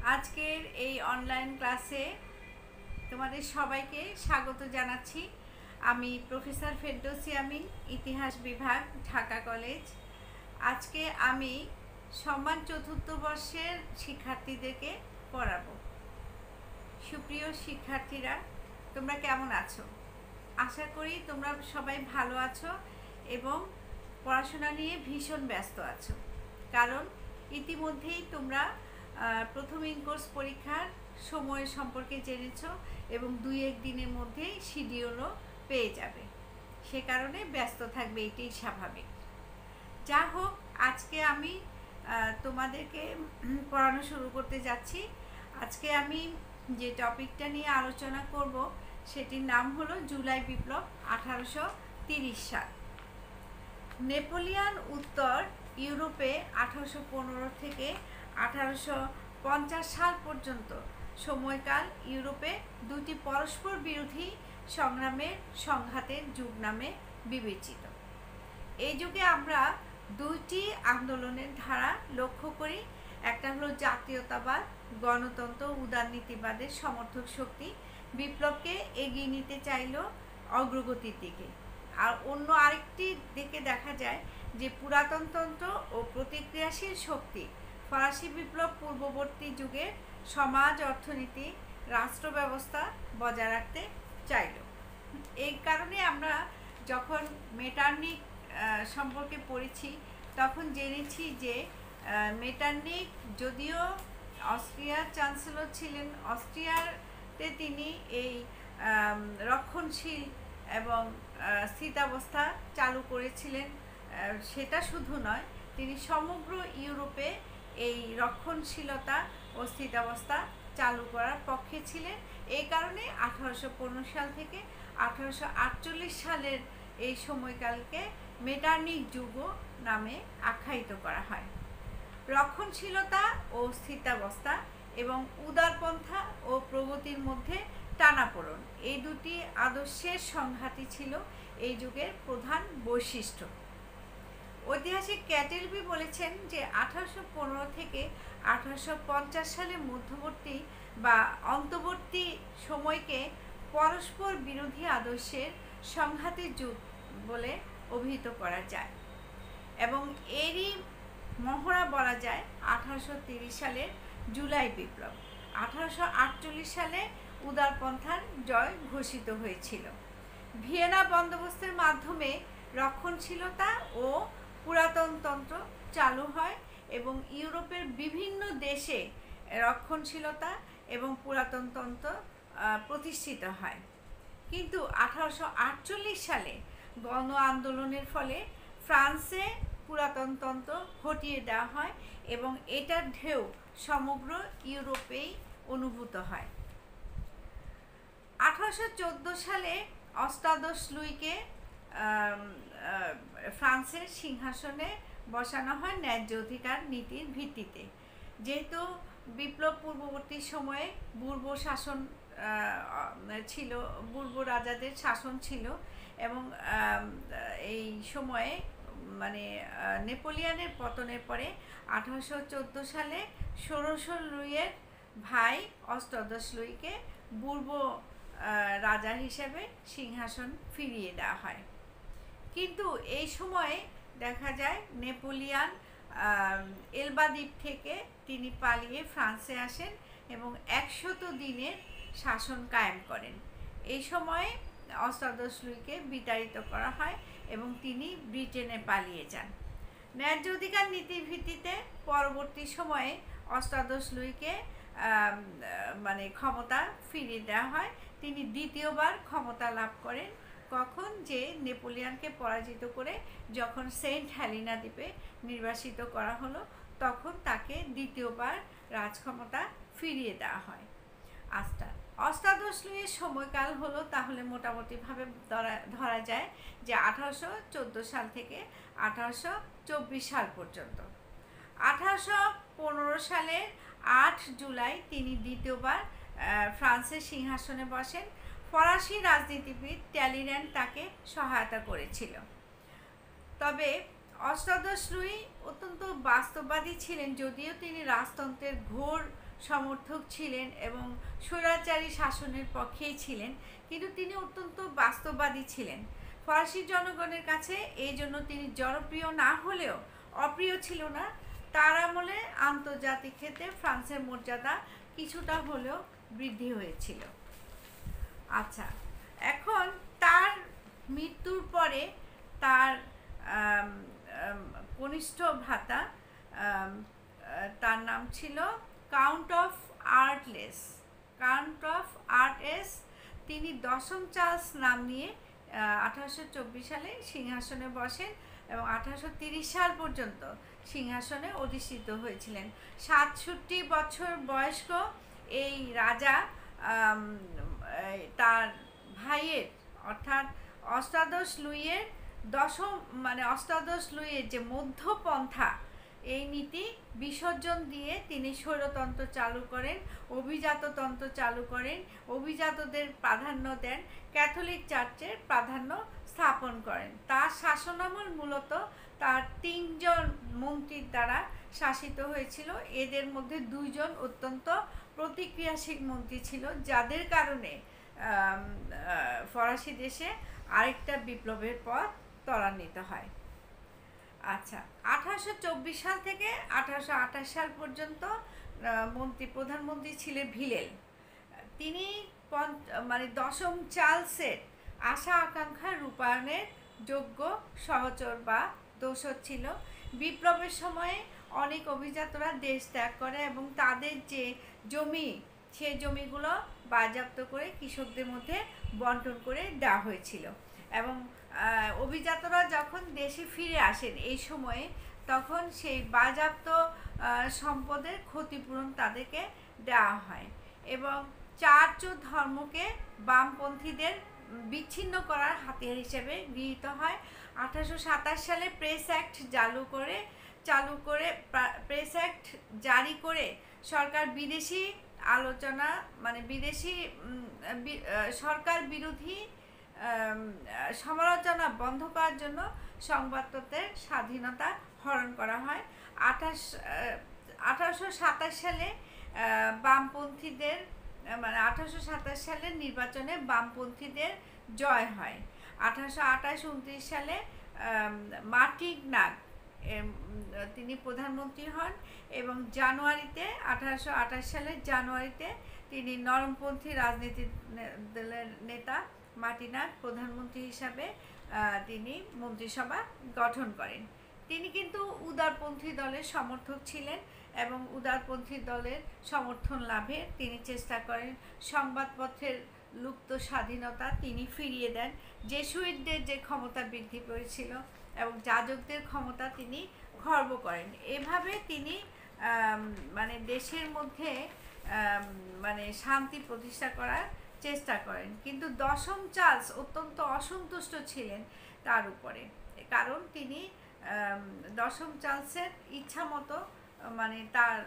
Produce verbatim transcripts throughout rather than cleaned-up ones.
আজকের এই অনলাইন ক্লাসে তোমাদের সবাইকে স্বাগত জানাচ্ছি। আমি প্রফেসর ফেরদৌসী আমিন, ইতিহাস বিভাগ, ঢাকা কলেজ। আজকে আমি সম্মান চতুর্থ বর্ষের শিক্ষার্থীদেরকে পড়াবো। সুপ্রিয় শিক্ষার্থীরা, তোমরা কেমন আছো? আশা করি তোমরা সবাই ভালো আছো এবং পড়াশোনা নিয়ে ভীষণ ব্যস্ত আছো, কারণ ইতিমধ্যেই তোমরা প্রথম ইন কোর্স পরীক্ষার সময় সম্পর্কে জেনেছ এবং দুই এক দিনের মধ্যেই শিডিউলও পেয়ে যাবে। সে কারণে ব্যস্ত থাকবে, এটাই স্বাভাবিক। যা হোক, আজকে আমি তোমাদেরকে পড়ানো শুরু করতে যাচ্ছি। আজকে আমি যে টপিকটা নিয়ে আলোচনা করব সেটির নাম হলো জুলাই বিপ্লব, আঠারোশো তিরিশ সাল। নেপোলিয়ান উত্তর ইউরোপে আঠারোশো পনেরো থেকে আঠারোশো পঞ্চাশ সাল পর্যন্ত সময়কাল ইউরোপে দুটি পরস্পর বিরোধী সংগ্রামের সংঘাতের যুগ নামে বিবেচিত। এই যুগে আমরা দুইটি আন্দোলনের ধারা লক্ষ্য করি। একটা হলো জাতীয়তাবাদ, গণতন্ত্র, উদারনীতিবাদের সমর্থক শক্তি বিপ্লবকে এগিয়ে নিতে চাইল অগ্রগতির দিকে, আর অন্য আরেকটি দিকে দেখা যায় যে পুরাতনতন্ত্র ও প্রতিক্রিয়াশীল শক্তি ফরাসি বিপ্লব পূর্ববর্তী যুগে সমাজ, অর্থনীতি, রাষ্ট্র ব্যবস্থা বজায় রাখতে চাইল। এই কারণে আমরা যখন মেটার্নিক সম্পর্কে পড়েছি তখন জেনেছি যে মেটার্নিক যদিও অস্ট্রিয়ার চ্যান্সেলর ছিলেন, অস্ট্রিয়াতে তিনি এই রক্ষণশীল এবং স্থিতাবস্থা চালু করেছিলেন। সেটা শুধু নয়, তিনি সমগ্র ইউরোপে এই রক্ষণশীলতা ও স্থিতাবস্থা চালু করার পক্ষে ছিলেন। এই কারণে আঠারোশো পনেরো সাল থেকে আঠারোশো আটচল্লিশ সালের এই সময়কালকে মেটার্নিক যুগ নামে আখ্যায়িত করা হয়। রক্ষণশীলতা ও স্থিতাবস্থা এবং উদারপন্থা ও প্রগতির মধ্যে টানাপোড়েন, এই দুটি আদর্শের সংঘাতই ছিল এই যুগের প্রধান বৈশিষ্ট্য। ঐতিহাসিক ক্যাটেলবি বলেছেন যে আঠারোশো পনেরো থেকে আঠারোশো পঞ্চাশ সালের মধ্যবর্তী বা অন্তর্বর্তী সময়কে পরস্পর বিরোধী আদর্শের সংঘাতের যুগ বলে অভিহিত করা যায় এবং এরই মহড়া বলা যায় আঠারোশো তিরিশ সালের জুলাই বিপ্লব। আঠারোশো আটচল্লিশ সালে উদারপন্থার জয় ঘোষিত হয়েছিল। ভিয়েনা বন্দোবস্তের মাধ্যমে রক্ষণশীলতা ও পুরাতনতন্ত্র চালু হয় এবং ইউরোপের বিভিন্ন দেশে রক্ষণশীলতা এবং পুরাতনতন্ত্র প্রতিষ্ঠিত হয়। কিন্তু আঠারোশো আটচল্লিশ সালে গণ আন্দোলনের ফলে ফ্রান্সে পুরাতনতন্ত্র হটিয়ে দেওয়া হয় এবং এটার ঢেউ সমগ্র ইউরোপেই অনুভূত হয়। আঠারোশো চোদ্দো সালে অষ্টাদশ লুইকে ফ্রান্সের সিংহাসনে বসানো হয় ন্যায্য অধিকার নীতির ভিত্তিতে। যেহেতু বিপ্লব পূর্ববর্তী সময়ে বুর্ব শাসন ছিল, বুর্ব রাজাদের শাসন ছিল এবং এই সময়ে মানে নেপোলিয়ানের পতনের পরে আঠারোশো চোদ্দো সালে ষোড়শ লুইয়ের ভাই অষ্টাদশ লুইকে বুর্ব রাজা হিসেবে সিংহাসন ফিরিয়ে দেওয়া হয়। কিন্তু এই সময়ে দেখা যায় নেপোলিয়ান এলবা দ্বীপ থেকে তিনি পালিয়ে ফ্রান্সে আসেন এবং একশত দিনের শাসন কায়েম করেন। এই সময়ে অষ্টাদশ লুইকে বিতাড়িত করা হয় এবং তিনি ব্রিটেনে পালিয়ে যান। ন্যায্য অধিকার নীতির ভিত্তিতে পরবর্তী সময়ে অষ্টাদশ লুইকে মানে ক্ষমতা ফিরিয়ে দেওয়া হয়। তিনি দ্বিতীয়বার ক্ষমতা লাভ করেন। কখন? যে নেপোলিয়ানকে পরাজিত করে যখন সেন্ট হেলিনা দ্বীপে নির্বাসিত করা হলো, তখন তাকে দ্বিতীয়বার রাজক্ষমতা ফিরিয়ে দেওয়া হয়। আচ্ছা, অষ্টাদশ লুইয়ের সময়কাল হলো তাহলে মোটামুটিভাবে ধরা ধরা যায় যে আঠারোশো চোদ্দো সাল থেকে আঠারোশো চব্বিশ সাল পর্যন্ত। আঠারোশো পনেরো সালের আট জুলাই তিনি দ্বিতীয়বার ফ্রান্সের সিংহাসনে বসেন। ফরাসি রাজনীতিবিদ ট্যালির্যান্ড তাকে সহায়তা করেছিল। তবে অষ্টাদশ লুই অত্যন্ত বাস্তববাদী ছিলেন, যদিও তিনি রাজতন্ত্রের ঘোর সমর্থক ছিলেন এবং স্বৈরাচারী শাসনের পক্ষেই ছিলেন, কিন্তু তিনি অত্যন্ত বাস্তববাদী ছিলেন। ফরাসি জনগণের কাছে এই জন্য তিনি জনপ্রিয় না হলেও অপ্রিয় ছিল না। তার আমলে আন্তর্জাতিক ক্ষেত্রে ফ্রান্সের মর্যাদা কিছুটা হলেও বৃদ্ধি হয়েছিল। আচ্ছা, এখন তার মৃত্যুর পরে তার কনিষ্ঠ ভ্রাতা, তার নাম ছিল count of Artois count of Artois তিনি দশম চার্লস নাম নিয়ে আঠারোশো চব্বিশ সালে সিংহাসনে বসেন এবং আঠারোশো তিরিশ সাল পর্যন্ত সিংহাসনে অধিষ্ঠিত হয়েছিলেন। সাতষট্টি বছর বয়স্ক এই রাজা তার ভাইয়ের অর্থাৎ অষ্টাদশ লুইয়ের দশম মানে অষ্টাদশ লুইয়ের যে মধ্যপন্থা, এই নীতি বিসর্জন দিয়ে তিনি স্বৈরতন্ত্র চালু করেন, অভিজাততন্ত্র চালু করেন, অভিজাতদের প্রাধান্য দেন, ক্যাথলিক চার্চের প্রাধান্য স্থাপন করেন। তার শাসনামল মূলত তার তিনজন মন্ত্রীর দ্বারা শাসিত হয়েছিল। এদের মধ্যে দুইজন অত্যন্ত প্রতিক্রিয়াশীল মন্ত্রী ছিল, যাদের কারণে ফরাসি দেশে আরেকটা বিপ্লবের পথ ত্বরান্বিত হয়। আচ্ছা, আঠারোশো চব্বিশ সাল থেকে আঠারোশো আঠাশ সাল পর্যন্ত মন্ত্রী প্রধানমন্ত্রী ছিলেন ভিলেল। তিনি মানে দশম চার্লসের আশা আকাঙ্ক্ষা রূপায়ণের যোগ্য সহচর বা দোসর ছিল। বিপ্লবের সময়ে অনেক অভিজাতরা দেশ ত্যাগ করে এবং তাদের যে জমি, সে জমিগুলো বাজেয়াপ্ত করে কৃষকদের মধ্যে বন্টন করে দেওয়া হয়েছিল এবং অভিজাতরা যখন দেশে ফিরে আসেন এই সময়ে, তখন সেই বাজেয়াপ্ত সম্পদের ক্ষতিপূরণ তাদেরকে দেওয়া হয় এবং চার্চ ও ধর্মকে বামপন্থীদের বিচ্ছিন্ন করার হাতিয়ার হিসেবে গৃহীত হয়। আঠারোশো সাতাশ সালে প্রেস অ্যাক্ট চালু করে চালু করে প্রেস অ্যাক্ট জারি করে সরকার বিদেশি আলোচনা মানে বিদেশি সরকার বিরোধী সমালোচনা বন্ধ করার জন্য সংবাদপত্রের স্বাধীনতা হরণ করা হয়। আঠাশ আঠারোশো সাতাশ সালে বামপন্থীদের মানে আঠারোশো সাতাশ সালের নির্বাচনে বামপন্থীদের জয় হয়। আঠারোশো আঠাশ উনত্রিশ সালে মার্টিগনাক তিনি প্রধানমন্ত্রী হন এবং জানুয়ারিতে আঠারোশো আঠাশ সালের জানুয়ারিতে তিনি নরমপন্থী রাজনীতি দলের নেতা মার্টিনাক প্রধানমন্ত্রী হিসাবে তিনি মন্ত্রিসভা গঠন করেন। তিনি কিন্তু উদারপন্থী দলের সমর্থক ছিলেন এবং উদারপন্থী দলের সমর্থন লাভে তিনি চেষ্টা করেন। সংবাদপত্রের লুপ্ত স্বাধীনতা তিনি ফিরিয়ে দেন। জেসুইটদের যে ক্ষমতা বৃদ্ধি পেয়েছিল এবং যাজকদের ক্ষমতা তিনি খর্ব করেন। এভাবে তিনি মানে দেশের মধ্যে মানে শান্তি প্রতিষ্ঠা করার চেষ্টা করেন, কিন্তু দশম চার্লস অত্যন্ত অসন্তুষ্ট ছিলেন তার উপরে, কারণ তিনি দশম চার্লসের ইচ্ছা মতো মানে তার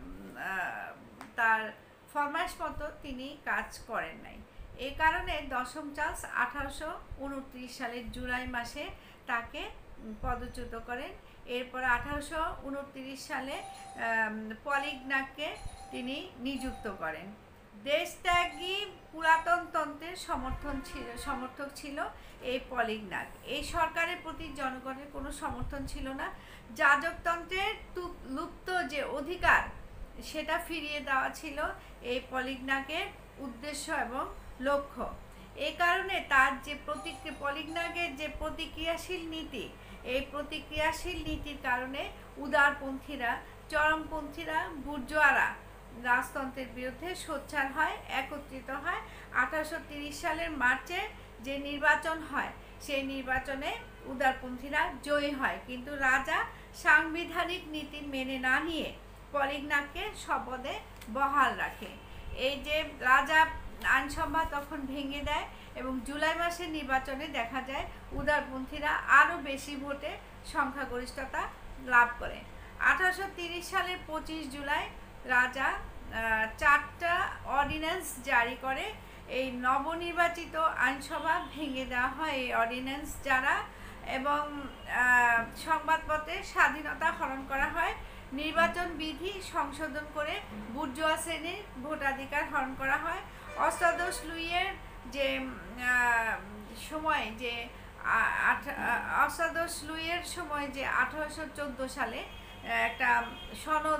তার ফরমাইশ মতো তিনি কাজ করেন নাই। এই কারণে দশম চার্লস আঠারোশো উনত্রিশ সালের জুলাই মাসে তাকে পদচ্যুত করেন। এরপর আঠারোশো উনত্রিশ সালে পলিগনাককে তিনি নিযুক্ত করেন। দেশত্যাগী পুরাতন তন্ত্রের সমর্থন ছিল সমর্থক ছিল এই পলিগনাক। এই সরকারের প্রতি জনগণের কোনো সমর্থন ছিল না। যাজকতন্ত্রের লুপ্ত যে অধিকার সেটা ফিরিয়ে দেওয়া ছিল এই পলিগনাকের উদ্দেশ্য এবং লক্ষ্য। এই কারণে তার যে প্রতিক্রিয়া পলিগনাকের যে প্রতিক্রিয়াশীল নীতি, এই প্রতিক্রিয়াশীল নীতির কারণে উদারপন্থীরা, চরমপন্থীরা, বুর্জোয়ারা রাজতন্ত্রের বিরুদ্ধে সোচ্চার হয়, একত্রিত হয়। আঠারোশো তিরিশ সালের মার্চে যে নির্বাচন হয়, সেই নির্বাচনে উদারপন্থীরা জয়ী হয়, কিন্তু রাজা সাংবিধানিক নীতি মেনে না নিয়ে পলিগনাককে শপথে বহাল রাখে। এই যে রাজা আইনসভা তখন ভেঙে দেয় এবং জুলাই মাসের নির্বাচনে দেখা যায় উদারপন্থীরা আরও বেশি ভোটে সংখ্যাগরিষ্ঠতা লাভ করে। আঠারোশো তিরিশ সালের পঁচিশ জুলাই রাজা চারটা অর্ডিন্যান্স জারি করে। এই নবনির্বাচিত আইনসভা ভেঙে দেওয়া হয় এই অর্ডিন্যান্স যারা, এবং সংবাদপত্রের স্বাধীনতা হরণ করা হয় নির্বাচন বিধি সংশোধন করে বুর্জোয়া শ্রেণীর ভোটাধিকার হরণ করা হয়। অষ্টাদশ লুইয়ের যে সময় যে অষ্টাদশ লুইয়ের সময় যে আঠারোশো চোদ্দো সালে একটা সনদ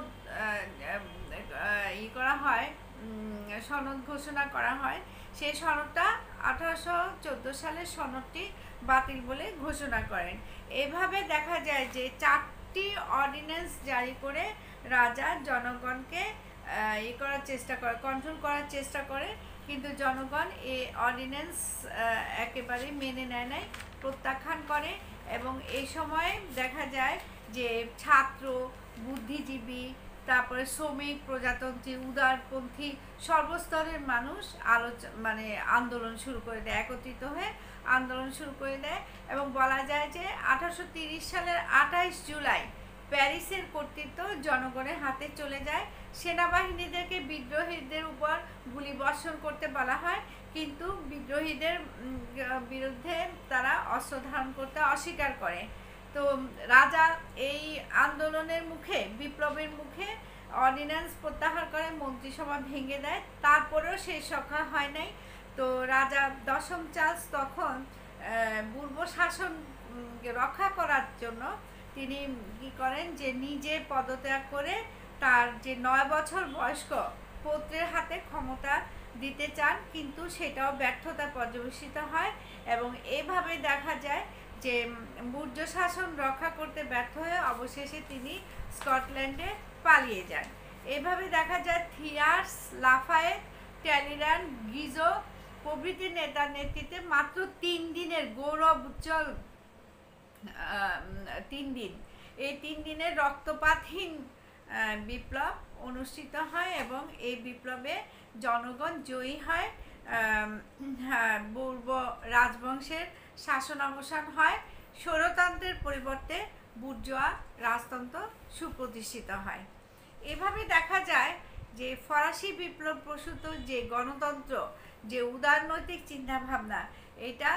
ই করা হয়, সনদ ঘোষণা করা হয়। সেই সনদটা আঠারোশো চোদ্দো সালের সনদটি বাতিল বলে ঘোষণা করেন। এভাবে দেখা যায় যে চারটি অর্ডিন্যান্স জারি করে রাজা জনগণকে ই করার চেষ্টা করে, কন্ট্রোল করার চেষ্টা করে, কিন্তু জনগণ এই অর্ডিন্যান্স একেবারে মেনে নেয় নাই, প্রত্যাখ্যান করে। এবং এই সময়ে দেখা যায় যে ছাত্র, বুদ্ধিজীবী, তারপরে শ্রমিক, প্রজাতন্ত্রী, উদারপন্থী সর্বস্তরের মানুষ আলোচনা মানে আন্দোলন শুরু করে দেয়, একত্রিত হয়ে আন্দোলন শুরু করে দেয়। এবং বলা যায় যে আঠারোশো তিরিশ সালের আঠাইশ জুলাই প্যারিসের কর্তৃত্ব জনগণের হাতে চলে যায়। সেনাবাহিনীদেরকে বিদ্রোহীদের উপর গুলি বর্ষণ করতে বলা হয়, কিন্তু বিদ্রোহীদের বিরুদ্ধে তারা অস্ত্র ধারণ করতে অস্বীকার করে। তো রাজা এই আন্দোলনের মুখে, বিপ্লবের মুখে অর্ডিন্যান্স প্রত্যাহার করে, মন্ত্রিসভা ভেঙে দেয়। তারপরেও সেই রক্ষা হয় নাই। তো রাজা দশম চার্লস তখন বুর্বো শাসন রক্ষা করার জন্য তিনি কি করেন যে নিজে পদত্যাগ করে তার যে নয় বছর বয়স্ক পৌত্রের হাতে ক্ষমতা দিতে চান, কিন্তু সেটাও ব্যর্থতা পর্যবেসিত হয়। এবং এভাবে দেখা যায় যে বুর্জো শাসন রক্ষা করতে ব্যর্থ হয়ে অবশেষে তিনি স্কটল্যান্ডে পালিয়ে যান। এভাবে দেখা যায় থিয়ার্স, লাফায়েত, ট্যালিরান্ড, গিজো প্রভৃতি নেতার নেতৃত্বে মাত্র তিন দিনের গৌরব উজ্জ্বল তিন দিন এই তিন দিনের রক্তপাতহীন বিপ্লব অনুষ্ঠিত হয় এবং এই বিপ্লবে জনগণ জয়ী হয়। বুর্বো রাজবংশের শাসন অবসান হয়। স্বৈরতন্ত্রের পরিবর্তে বুর্জোয়া রাজতন্ত্র সুপ্রতিষ্ঠিত হয়। এভাবে দেখা যায় যে ফরাসি বিপ্লব প্রসূত যে গণতন্ত্র, যে উদারনৈতিক চিন্তাভাবনা, এটা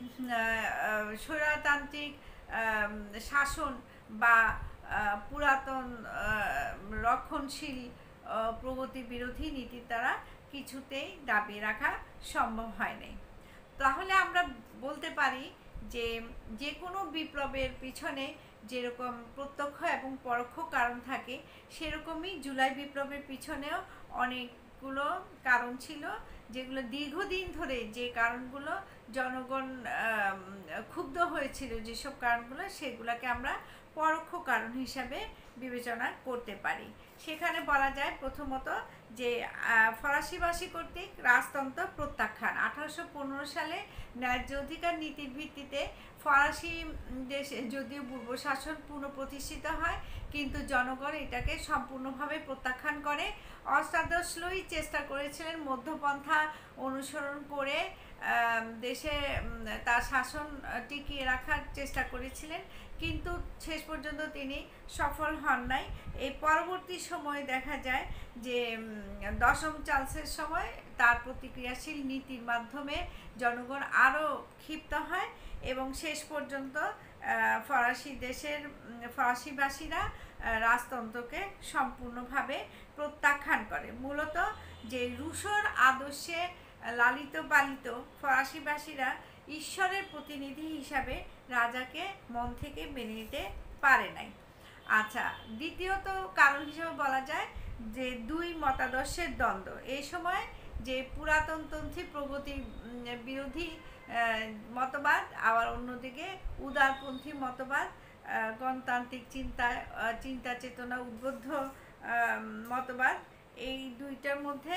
স্বৈরতান্ত্রিক শাসন বা পুরাতন রক্ষণশীল প্রগতি বিরোধী নীতির দ্বারা কিছুতেই দাবি রাখা সম্ভব হয় নাই। তাহলে আমরা বলতে পারি যে যে কোনো বিপ্লবের পিছনে যেরকম প্রত্যক্ষ এবং পরোক্ষ কারণ থাকে, সেরকমই জুলাই বিপ্লবের পিছনেও অনেকগুলো কারণ ছিল, যেগুলো দীর্ঘদিন ধরে, যে কারণগুলো জনগণ ক্ষুব্ধ হয়েছিল, যেসব কারণগুলো, সেগুলোকে আমরা পরোক্ষ কারণ হিসাবে বিবেচনা করতে পারি। সেখানে বলা যায় প্রথমত যে ফরাসিবাসী কর্তৃক রাজতন্ত্র প্রত্যাখ্যান। আঠারোশো পনেরো সালে ন্যায্য অধিকার নীতির ভিত্তিতে ফরাসি দেশে যদিও পূর্ব শাসন পুনঃপ্রতিষ্ঠিত হয়, কিন্তু জনগণ এটাকে সম্পূর্ণভাবে প্রত্যাখ্যান করে। অষ্টাদশ লুই চেষ্টা করেছিলেন মধ্যপন্থা অনুসরণ করে দেশে তার শাসন টিকিয়ে রাখার চেষ্টা করেছিলেন, কিন্তু শেষ পর্যন্ত তিনি সফল হন নাই। এই পরবর্তী সময়ে দেখা যায় যে দশম চার্লসের সময় তার প্রতিক্রিয়াশীল নীতির মাধ্যমে জনগণ আরও ক্ষিপ্ত হয় এবং শেষ পর্যন্ত ফরাসি দেশের ফরাসিবাসীরা রাজতন্ত্রকে সম্পূর্ণভাবে প্রত্যাখ্যান করে। মূলত যে রুশোর আদর্শে লালিত পালিত ফরাসিবাসীরা ঈশ্বরের প্রতিনিধি হিসাবে রাজাকে মন থেকে মেনে নিতে পারে নাই। আচ্ছা, দ্বিতীয়ত কারণ হিসেবে বলা যায় যে দুই মতাদর্শের দ্বন্দ্ব। এই সময় যে পুরাতনপন্থী প্রগতি বিরোধী মতবাদ, আবার অন্যদিকে উদারপন্থী মতবাদ, গণতান্ত্রিক চিন্তা চিন্তা চেতনা উদ্বুদ্ধ মতবাদ, এই দুইটার মধ্যে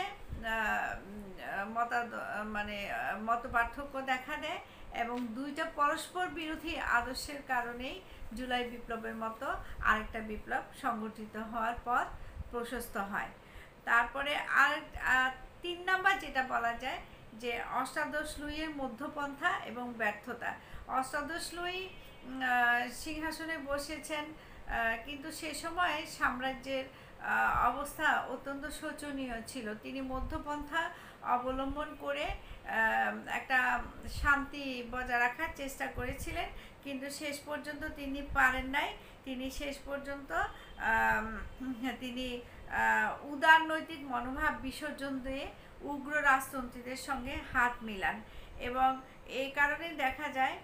মতা মানে মত পার্থক্য দেখা দেয় এবং দুইটা পরস্পর বিরোধী আদর্শের কারণেই জুলাই বিপ্লবের মতো আরেকটা বিপ্লব সংগঠিত হওয়ার পথ প্রশস্ত হয়। তারপরে আর তিন নাম্বার যেটা বলা যায় যে অষ্টাদশ লুইয়ের মধ্যপন্থা এবং ব্যর্থতা। অষ্টাদশ লুই সিংহাসনে বসেছেন, কিন্তু সে সময় সাম্রাজ্যের অবস্থা অত্যন্ত শোচনীয় ছিল। তিনি মধ্যপন্থা অবলম্বন করে একটা শান্তি বজায় রাখার চেষ্টা করেছিলেন, কিন্তু শেষ পর্যন্ত তিনি পারেন নাই। তিনি শেষ পর্যন্ত তিনি উদার নৈতিক মনোভাব বিসর্জন দিয়ে উগ্র রাজতন্ত্রীদের সঙ্গে হাত মিলান, এবং এই কারণে দেখা যায়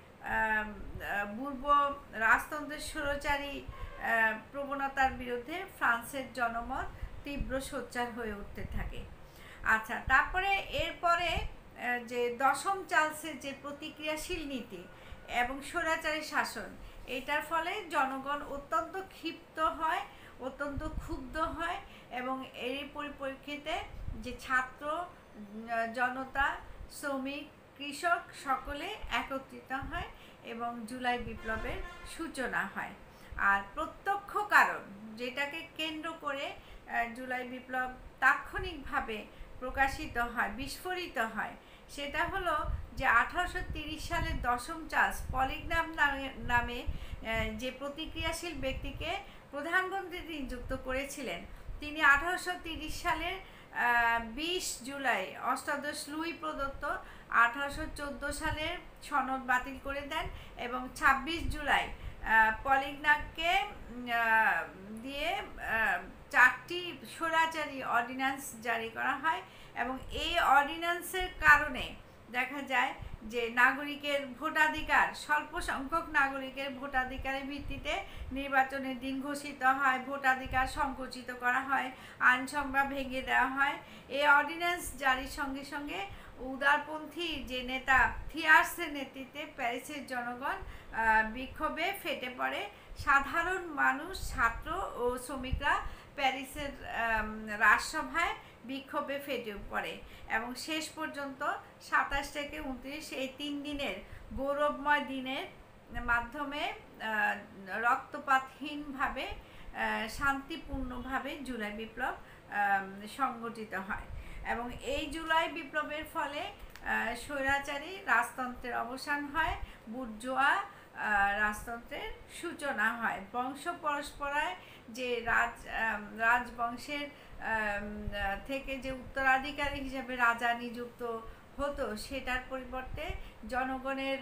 পূর্ব রাজতন্ত্রের স্বৈরাচারী প্রবণতার বিরুদ্ধে ফ্রান্সের জনমত তীব্র সোচ্চার হয়ে উঠতে থাকে। আচ্ছা, তারপরে এরপরে যে দশম চার্লসের যে প্রতিক্রিয়াশীল নীতি এবং স্বৈরাচারী শাসন, এটার ফলে জনগণ অত্যন্ত ক্ষিপ্ত হয়, অত্যন্ত ক্ষুব্ধ হয়, এবং এর পরিপ্রেক্ষিতে যে ছাত্র জনতা, শ্রমিক, কৃষক সকলে একত্রিত হয় এবং জুলাই বিপ্লবের সূচনা হয়। আর প্রত্যক্ষ কারণ যেটাকে কেন্দ্র করে জুলাই বিপ্লব তাৎক্ষণিকভাবে প্রকাশিত হয়, বিস্ফোরিত হয়, সেটা হলো যে আঠারোশো তিরিশ সালের দশম চার্লস পলিগ্রাম নামে নামে যে প্রতিক্রিয়াশীল ব্যক্তিকে প্রধানমন্ত্রী নিযুক্ত করেছিলেন, তিনি আঠারোশো তিরিশ সালের বিশ জুলাই অষ্টাদশ লুই প্রদত্ত আঠারোশো চোদ্দো সালের সনদ বাতিল করে দেন, এবং ছাব্বিশ জুলাই পলিগ্রামকে দিয়ে চারটি স্বৈরাচারী অর্ডিন্যান্স জারি করা হয়, এবং এই অর্ডিন্যান্সের কারণে দেখা যায় যে নাগরিকের ভোটাধিকার, স্বল্প সংখ্যক নাগরিকের ভোটাধিকারের ভিত্তিতে নির্বাচনের দিন ঘোষিত হয়, ভোটাধিকার সংকুচিত করা হয়, আইন সংজ্ঞা ভেঙে দেওয়া হয়। এই অর্ডিন্যান্স জারির সঙ্গে সঙ্গে উদারপন্থী যে নেতা থিয়ার্সের নেতৃত্বে প্যারিসের জনগণ বিক্ষোভে ফেটে পড়ে। সাধারণ মানুষ, ছাত্র ও শ্রমিকরা প্যারিসের রাজসভায় বিক্ষোভে ফেটে পড়ে, এবং শেষ পর্যন্ত সাতাশ থেকে উনত্রিশ এই তিন দিনের গৌরবময় দিনের মাধ্যমে রক্তপাতহীনভাবে শান্তিপূর্ণভাবে জুলাই বিপ্লব সংগঠিত হয়, এবং এই জুলাই বিপ্লবের ফলে স্বৈরাচারী রাজতন্ত্রের অবসান হয়, বুর্জোয়া রাজতন্ত্রের সূচনা হয়। বংশ পরস্পরায় যে রাজ রাজবংশের থেকে যে উত্তরাধিকারী হিসেবে রাজা নিযুক্ত হতো, সেটার পরিবর্তে জনগণের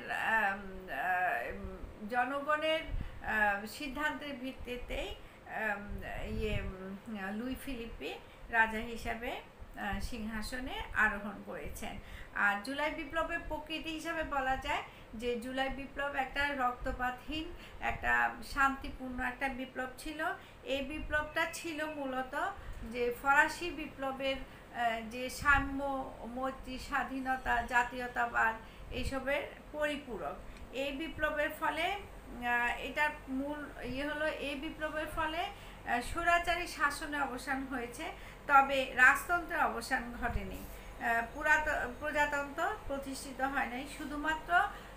জনগণের সিদ্ধান্তের ভিত্তিতেই ইয়ে লুই ফিলিপে রাজা হিসাবে সিংহাসনে আরোহণ করেছেন। আর জুলাই বিপ্লবের প্রকৃতি হিসাবে বলা যায় যে জুলাই বিপ্লব একটা রক্তপাতহীন, একটা শান্তিপূর্ণ একটা বিপ্লব ছিল। এই বিপ্লবটা ছিল মূলত যে ফরাসি বিপ্লবের যে সাম্য, মৈত্রী, স্বাধীনতা, জাতীয়তাবাদ এইসবের পরিপূরক। এই বিপ্লবের ফলে এটার মূল ইয়ে হলো, এই বিপ্লবের ফলে স্বৈরাচারী শাসনের অবসান হয়েছে, তবে রাজতন্ত্রের অবসান ঘটেনি। পুরাতন প্রজাতন্ত্র প্রতিষ্ঠিত হয় নাই, শুধুমাত্র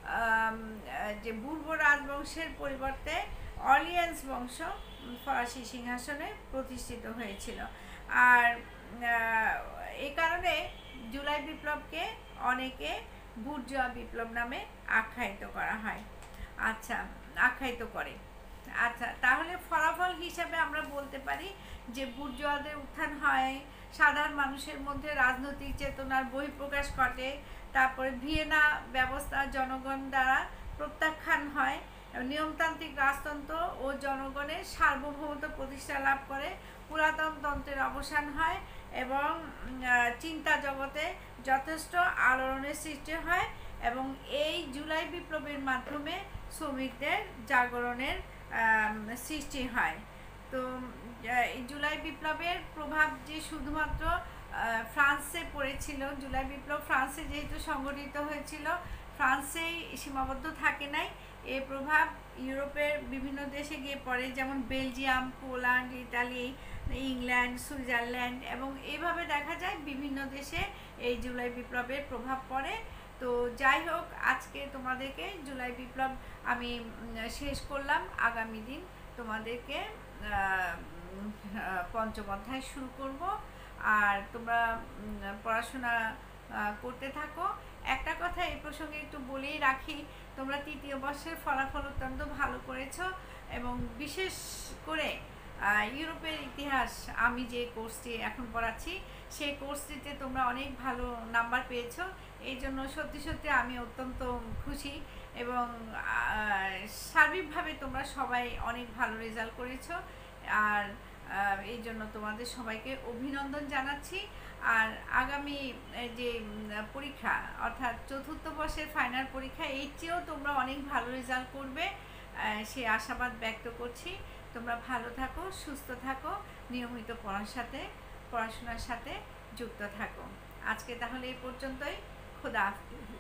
যে পূর্ব রাজবংশের পরিবর্তে অর্লিয়ান্স বংশ ফরাসি সিংহাসনে প্রতিষ্ঠিত হয়েছিল। আর এই কারণে জুলাই বিপ্লবকে অনেকে বুর্জোয়া বিপ্লব নামে আখ্যায়িত করা হয়। আচ্ছা, আখ্যায়িত করে। আচ্ছা, তাহলে ফলাফল হিসাবে আমরা বলতে পারি যে বুর্জোয়াদের উত্থান হয়, সাধারণ মানুষের মধ্যে রাজনৈতিক চেতনার বহিঃপ্রকাশ ঘটে, তারপরে ভিয়েনা ব্যবস্থা জনগণ দ্বারা প্রত্যাখ্যান হয়, নিয়মতান্ত্রিক রাজতন্ত্র ও জনগণের সার্বভৌমত্ব প্রতিষ্ঠা লাভ করে, পুরাতন তন্ত্রের অবসান হয়, এবং চিন্তা জগতে যথেষ্ট আলোড়নের সৃষ্টি হয়, এবং এই জুলাই বিপ্লবের মাধ্যমে শ্রমিকদের জাগরণের সৃষ্টি হয়। তো এই জুলাই বিপ্লবের প্রভাব যে শুধুমাত্র ফ্রান্সে পড়েছিল, জুলাই বিপ্লব ফ্রান্সে যেহেতু সংগঠিত হয়েছিল, ফ্রান্সেই সীমাবদ্ধ থাকে নাই, এর প্রভাব ইউরোপের বিভিন্ন দেশে গিয়ে পড়ে, যেমন Belgium, Poland, Italy, England, Switzerland, এবং এইভাবে দেখা যায় বিভিন্ন দেশে এই জুলাই বিপ্লবের প্রভাব পড়ে। তো যাই হোক, আজকে তোমাদেরকে জুলাই বিপ্লব আমি শেষ করলাম। আগামী দিন তোমাদেরকে পঞ্চম অধ্যায় শুরু করব, আর তোমরা পড়াশোনা করতে থাকো। একটা কথা এই প্রসঙ্গে একটু বলেই রাখি, তোমরা তৃতীয় বর্ষের ফলাফল অত্যন্ত ভালো করেছো, এবং বিশেষ করে ইউরোপের ইতিহাস আমি যে কোর্সটি এখন পড়াচ্ছি সেই কোর্সটিতে তোমরা অনেক ভালো নাম্বার পেয়েছো, এই জন্য সত্যি সত্যি আমি অত্যন্ত খুশি এবং সার্বিকভাবে তোমরা সবাই অনেক ভালো রেজাল্ট করেছো। আর এই জন্য তোমাদের সবাইকে অভিনন্দন জানাচ্ছি। আর আগামী যে পরীক্ষা অর্থাৎ চতুর্থ বর্ষের ফাইনাল পরীক্ষা, এর চেয়েও তোমরা অনেক ভালো রেজাল্ট করবে সে আশাবাদ ব্যক্ত করছি। তোমরা ভালো থাকো, সুস্থ থাকো, নিয়মিত পড়ার সাথে পড়াশোনার সাথে যুক্ত থাকো। আজকে তাহলে এই পর্যন্তই। খোদা হাফেজ।